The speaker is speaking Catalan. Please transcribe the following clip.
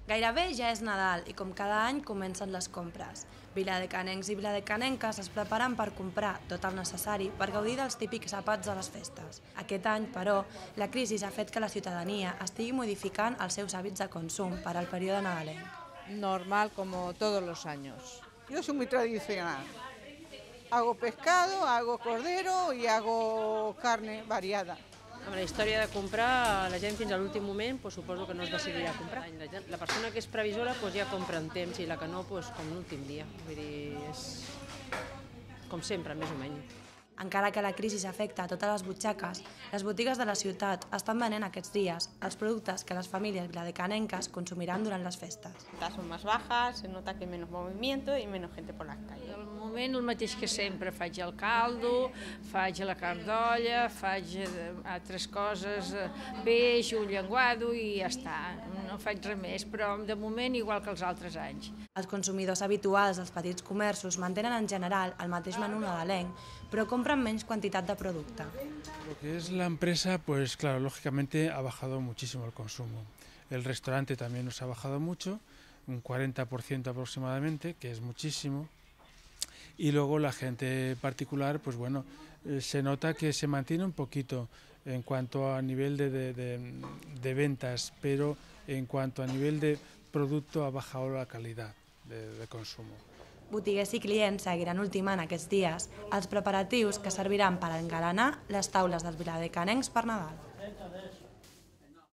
Gairebé ja és Nadal i com cada any comencen les compres. Viladecanencs i viladecanenques es preparen per comprar tot el necessari per gaudir dels típics àpats de les festes. Aquest any, però, la crisi ha fet que la ciutadania estigui modificant els seus hàbits de consum per al període nadalenc. Normal, como todos los años. Yo soy muy tradicional. Hago pescado, hago cordero y hago carne variada. Amb la història de comprar, la gent fins a l'últim moment suposo que no es decidirà a comprar. La persona que és previsora ja compra en temps i la que no, com l'últim dia. Vull dir, és com sempre, més o menys. Encara que la crisi afecta a totes les butxaques, les botigues de la ciutat estan venent aquests dies els productes que les famílies viladecanenques consumiran durant les festes. Las son más bajas, se nota que hay menos movimiento y menos gente por las calles. Al moment el mateix que sempre, faig el caldo, faig la carn d'olla, faig altres coses, peix, un llenguado i ja està, no faig res més, però de moment igual que els altres anys. Els consumidors habituals dels petits comerços mantenen en general el mateix menú nadalenc, però compren menys quantitat de producte. Lo que es la empresa, pues claro, lógicamente ha bajado muchísimo el consumo. El restaurante también nos ha bajado mucho, un 40% aproximadamente, que es muchísimo. Y luego la gente particular, pues bueno, se nota que se mantiene un poquito en cuanto a nivel de ventas, pero en cuanto a nivel de producto ha bajado la calidad de consumo. Botiguers i clients seguiran ultimant aquests dies els preparatius que serviran per engalanar les taules dels viladecanencs per Nadal.